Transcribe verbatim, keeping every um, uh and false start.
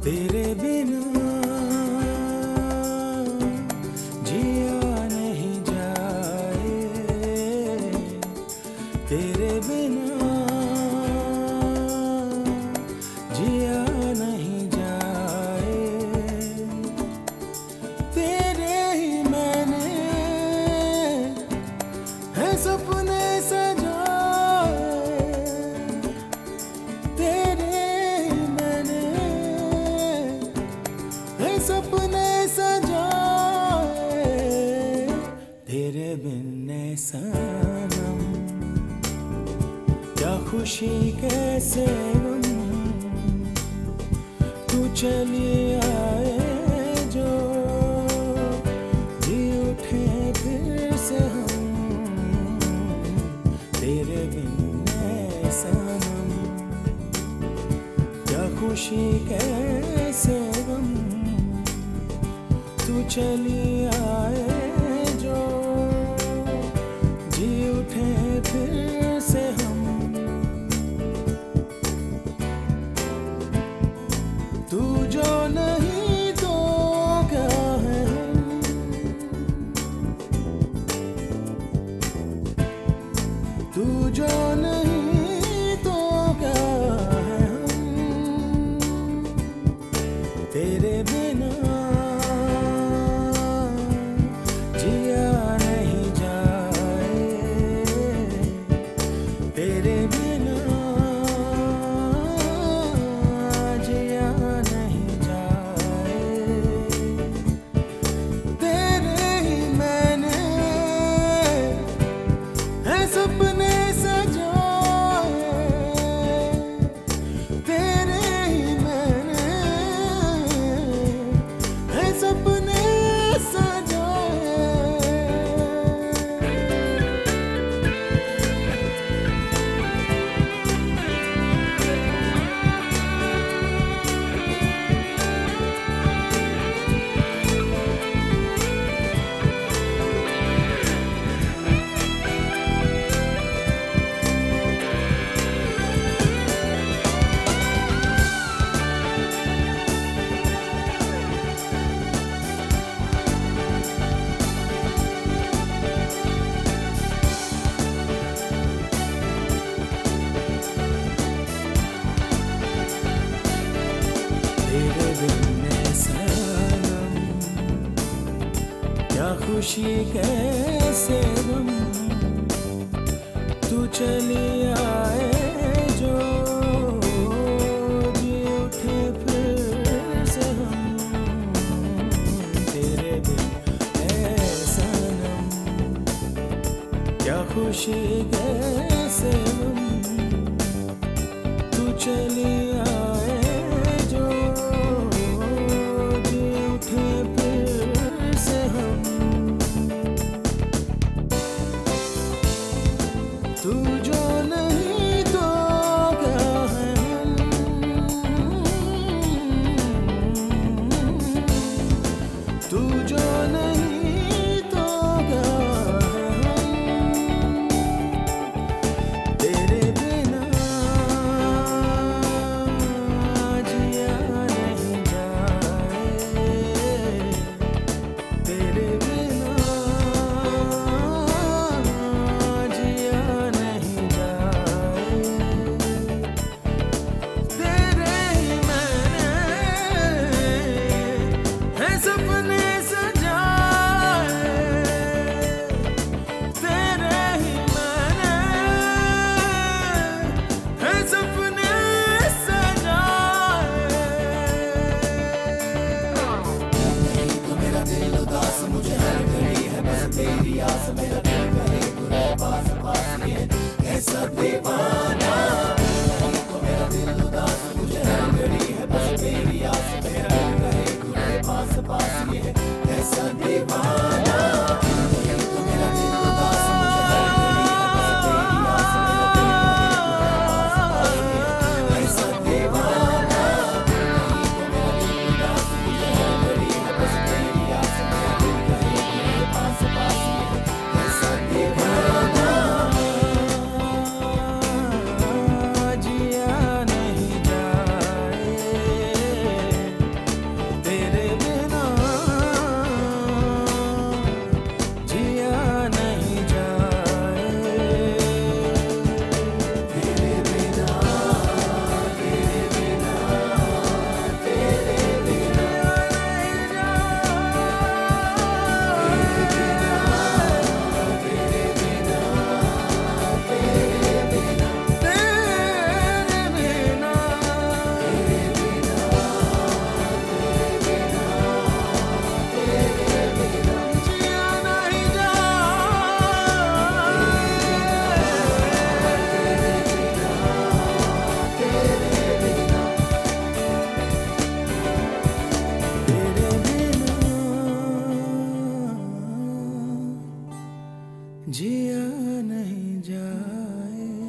तेरे बिना जिया नहीं जाए, तेरे बिना जिया नहीं जाए। तेरे ही मैंने है सपने सजाए, तेरे ही मैंने है सपने सजाए। तेरे बिन सनम क्या खुशी कैसे गम, तू चली आए जो जी उठे फिर से हम। तेरे बिन सनम क्या खुशी कैसे गम, तू चली आए जो जी उठे फिर से हम। तू जो नहीं तो क्या है हम, तू जो नहीं तो क्या है हम। तेरे बिना जिया नहीं जाए, तेरे बिना जिया नहीं जाए। तेरे ही मैंने है सपने सजाए, तेरे ही मैंने है सपने सजाए। तेरे बिन सनम क्या खुशी कैसे गम, तू चली आए जो जी उठे फिर से हम। तेरे बिन सनम क्या खुशी कैसे गम, तू चली आए जो जी उठे फिर से हम। तू जो नहीं तो क्या है हम, तू जो नहीं तो क्या है हम। तेरे बिना जिया नहीं जाए, तेरे बिना जिया नहीं जाए। तेरे ही मैंने है सपने सजाए, तेरे ही मैंने है सपने सजाए। नहीं तो मेरा दिल उदास, मुझे हर घड़ी है बस तेरी आस। मेरा दिल करे तू रहे पास पास, ये ऐसा दीवाना। नहीं तो मेरा दिल उदास, मुझे हर घड़ी है बस तेरी आस। मेरा दिल करे तू रहे पास पास, ये ऐसा दीवाना। नहीं तो मेरा दिल उदास, मुझे हर घड़ी है बस तेरी आस। मेरा दिल करे तू रहे पास पास, ये ऐसा दीवाना। नहीं तो मेरा दिल उदास, मुझे हर घड़ी है बस तेरी आस। मेरा दिल करे तू रहे पास पास, ये ऐसा दीवाना। जिया नहीं जाए, नहीं जाए।